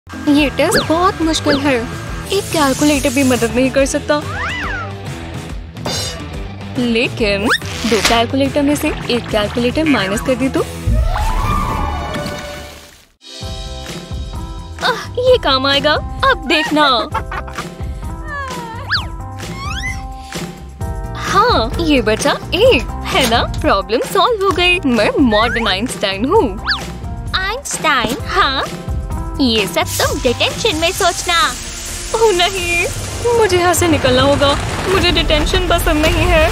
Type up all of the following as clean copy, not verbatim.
ये टेस्ट बहुत मुश्किल है। एक कैलकुलेटर भी मदद नहीं कर सकता। लेकिन 2 कैलकुलेटर में से एक कैलकुलेटर माइनस कर दी तो ये काम आएगा। अब देखना। हाँ, ये बचा 1 है ना। प्रॉब्लम सॉल्व हो गई। मैं मॉडर्न आइंस्टाइन हूँ। आइंस्टाइन? हाँ, ये सब तुम डिटेंशन में सोचना। ओह नहीं, मुझे यहाँ से निकलना होगा। मुझे डिटेंशन पसंद नहीं है।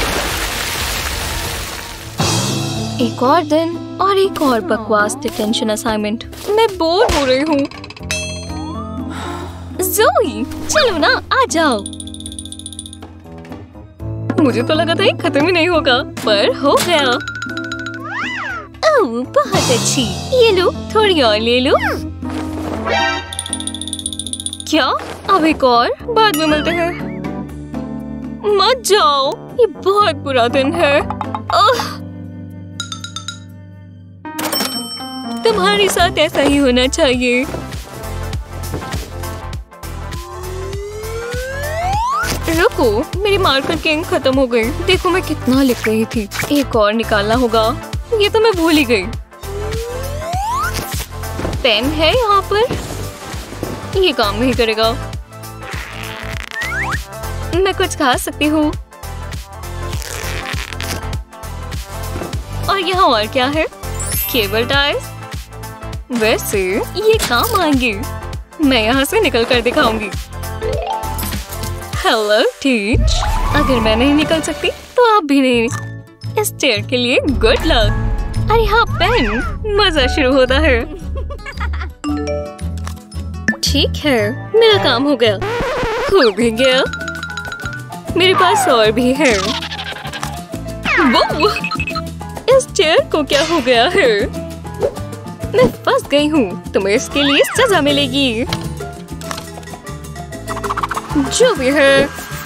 एक और दिन और एक और बकवास डिटेंशन असाइनमेंट। मैं बोर हो रही हूँ। ज़ोई, चलो ना, आ जाओ। मुझे तो लगा था ये खत्म ही नहीं होगा, पर हो गया। ओह, बहुत अच्छी। ये लो, थोड़ी और ले लो। क्या? अब एक और? बाद में मिलते हैं। मत जाओ, ये बहुत बुरा दिन है। तुम्हारे साथ ऐसा ही होना चाहिए। रुको, मेरी मार्कर की इंक खत्म हो गई। देखो मैं कितना लिख रही थी। एक और निकालना होगा। ये तो मैं भूल ही गई। पेन है यहाँ पर। ये काम नहीं करेगा। मैं कुछ खा सकती हूँ। और यहाँ और क्या है? Cable ties. वैसे ये काम आएंगे। मैं यहाँ से निकल कर दिखाऊंगी। Hello teach. अगर मैं नहीं निकल सकती तो आप भी नहीं। इस चेयर के लिए गुड लक। अरे हाँ, पेन। मजा शुरू होता है। ठीक है, मेरा काम हो गया। हो भी गया। मेरे पास और भी है। वो इस चेयर को क्या हो गया है? मैं फंस गई हूँ। तुम्हें इसके लिए सजा मिलेगी। जो भी है।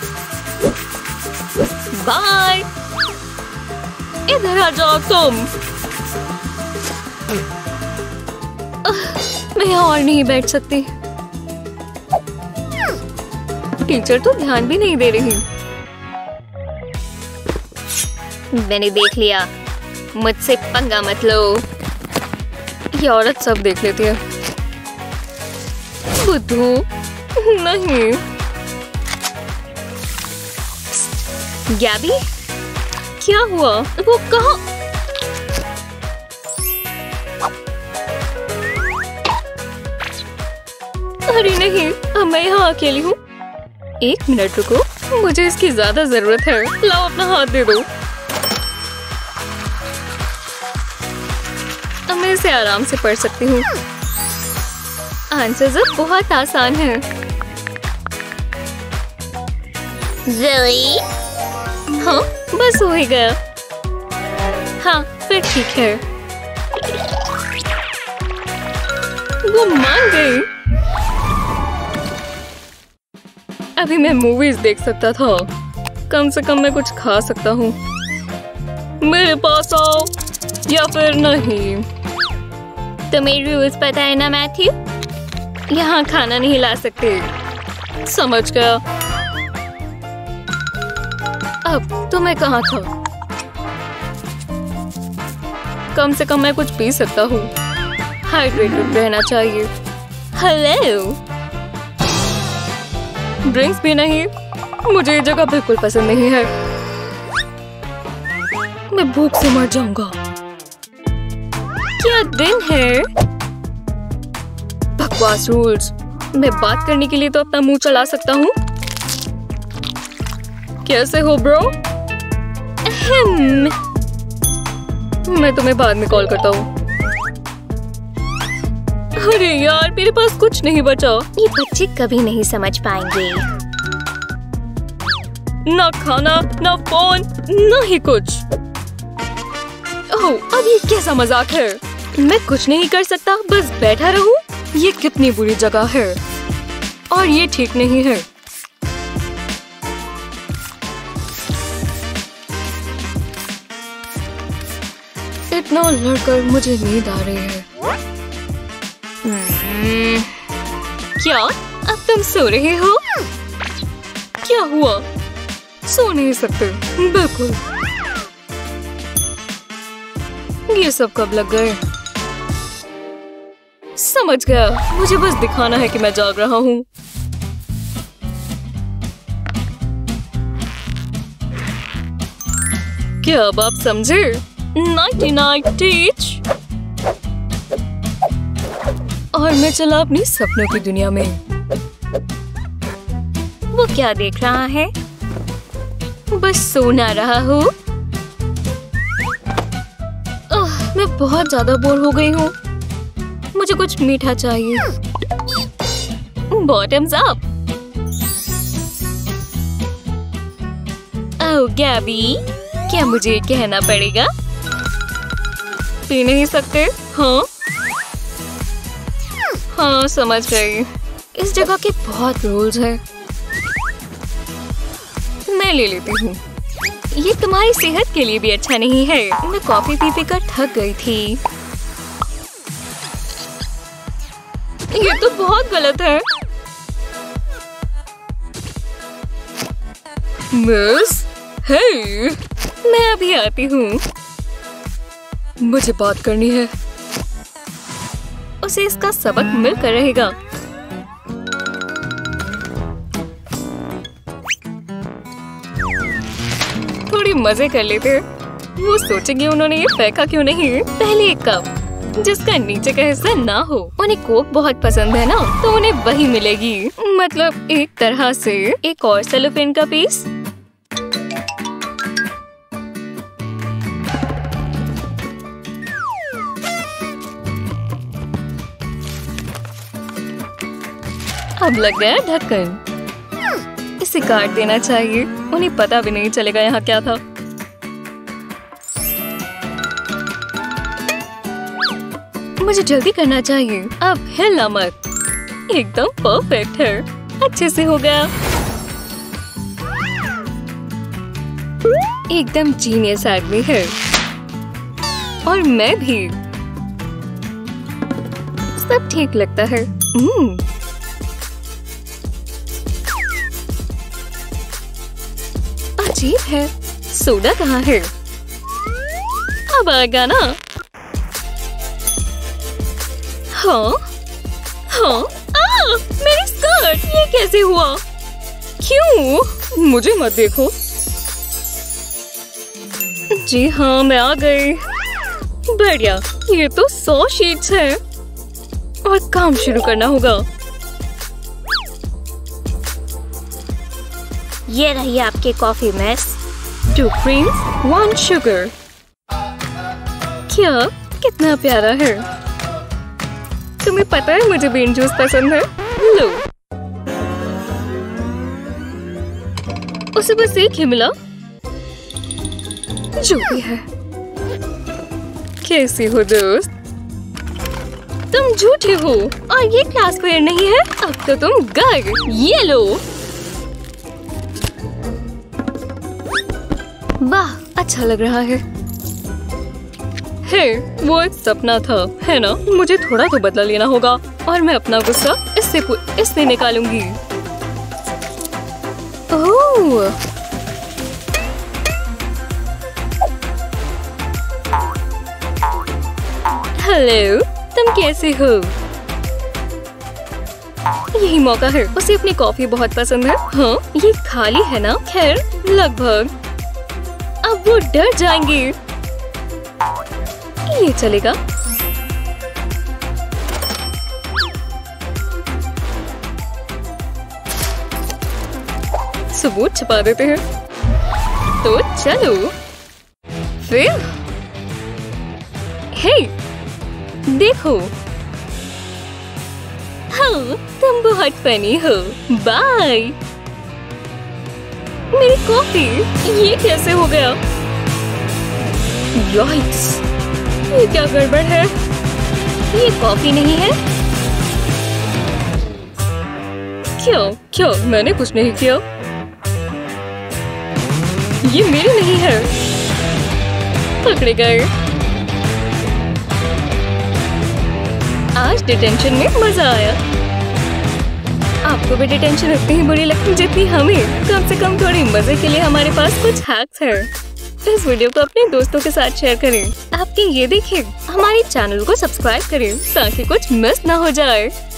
बाय। इधर आ जाओ तुम। मैं यहाँ और नहीं बैठ सकती। टीचर तो ध्यान भी नहीं दे रही। मैंने देख लिया। मुझसे पंगा मत लो। ये औरत सब देख लेती है। बुद्धू नहीं। गैबी, क्या हुआ? वो कहाँ? अरे नहीं, अब मैं यहाँ अकेली हूँ। 1 मिनट रुको, मुझे इसकी ज्यादा जरूरत है। लाओ अपना हाथ दे दो। अब मैं इसे आराम से पढ़ सकती हूँ। आंसर अब बहुत आसान है। ज़ोई? हाँ, बस हो ही गया। हाँ, फिर ठीक है। वो मान गई। अभी मैं मूवीज देख सकता था। कम से कम मैं कुछ खा सकता हूँ। मेरे पास आओ या फिर नहीं। तुम्हें रूल्स पता है ना मैथ्यू? यहाँ खाना नहीं ला सकते। समझ गया। अब तो मैं कहाँ था? कम से कम मैं कुछ पी सकता हूँ। हाइड्रेटेड रहना चाहिए। हेलो। ड्रिंक्स भी नहीं। मुझे ये जगह बिल्कुल पसंद नहीं है। मैं भूख से मर जाऊंगा। क्या दिन है? बकवास रूल्स। मैं बात करने के लिए तो अपना मुंह चला सकता हूँ। कैसे हो ब्रो? मैं तुम्हें बाद में कॉल करता हूँ। अरे यार, मेरे पास कुछ नहीं बचा। ये बच्चे कभी नहीं समझ पाएंगे। ना खाना, ना फोन, ना ही कुछ। ओह, अब ये कैसा मजाक है? मैं कुछ नहीं कर सकता, बस बैठा रहूं? ये कितनी बुरी जगह है। और ये ठीक नहीं है। इतना लड़कर मुझे नींद आ रही है। क्या अब तुम सो रहे हो? क्या हुआ? सो नहीं सकते? बिल्कुल। ये सब कब लग गए? समझ गया, मुझे बस दिखाना है कि मैं जाग रहा हूँ। क्या अब आप समझे? Nighty night teach. और मैं चला अपनी सपनों की दुनिया में। वो क्या देख रहा है? बस सो ना रहा हूँ। मैं बहुत ज्यादा बोर हो गई हूँ। मुझे कुछ मीठा चाहिए। Bottoms up. ओह गैबी, क्या मुझे कहना पड़ेगा? पी नहीं सकते? हाँ हाँ समझ गई। इस जगह के बहुत रूल्स हैं। मैं ले लेती हूँ। ये तुम्हारी सेहत के लिए भी अच्छा नहीं है। मैं कॉफी पी कर थक गई थी। ये तो बहुत गलत है। मिस, हे, मैं अभी आती हूँ। मुझे बात करनी है। उसे इसका सबक मिलकर रहेगा। थोड़ी मजे कर लेते। वो सोचेंगे उन्होंने ये फेंका क्यों नहीं। पहले एक कप जिसका नीचे का हिस्सा ना हो। उन्हें कोक बहुत पसंद है ना, तो उन्हें वही मिलेगी। मतलब एक तरह से एक और सेलोफेन का पीस। अब लग गया ढक्कन। इसे काट देना चाहिए। उन्हें पता भी नहीं चलेगा यहाँ क्या था। मुझे जल्दी करना चाहिए। अब हिलना मत। एकदम परफेक्ट है। अच्छे से हो गया। एकदम जीनियस आदमी है। और मैं भी। सब ठीक लगता है। अजीब है। सोडा कहाँ है? अब आएगा ना? हाँ हाँ। मेरी स्कर्ट, ये कैसे हुआ? क्यों? मुझे मत देखो। जी हाँ, मैं आ गई। बढ़िया। ये तो 100 शीट्स है और काम शुरू करना होगा। ये रही आपकी कॉफी मिस। 2 creams, 1 sugar। क्या? कितना प्यारा है। तुम्हें पता है मुझे बीन जूस पसंद है। लो। उसे बस एक ही मिला। जो भी है। कैसी हो दोस्त? तुम झूठे हो और ये क्लास फेयर नहीं है। अब तो तुम गए। ये लो। वाह, अच्छा लग रहा है। हे, वो एक सपना था, है ना? मुझे थोड़ा तो बदला लेना होगा और मैं अपना गुस्सा इससे निकालूंगी। ओह, हेलो, तुम कैसे हो? यही मौका है। उसे अपनी कॉफी बहुत पसंद है। हाँ, ये खाली है ना? खैर, लगभग। अब वो डर जाएंगे। ये चलेगा। सबूत छुपा देते हैं। तो चलो फिर। हे, देखो। हाँ, तुम बहुत फनी हो। बाय। मेरी कॉफी, ये कैसे हो गया? यॉइक्स, ये क्या गड़बड़ है? ये कॉफी नहीं है। क्यों? मैंने कुछ नहीं किया। ये मेरी नहीं है। पकड़े गए। आज डिटेंशन में मजा आया। आपको भी डिटेंशन उतनी ही बुरी लगती जितनी हमें। कम से कम थोड़ी मजे के लिए हमारे पास कुछ हैक्स है। इस वीडियो को अपने दोस्तों के साथ शेयर करें। आपके ये देखें, हमारे चैनल को सब्सक्राइब करें ताकि कुछ मिस ना हो जाए।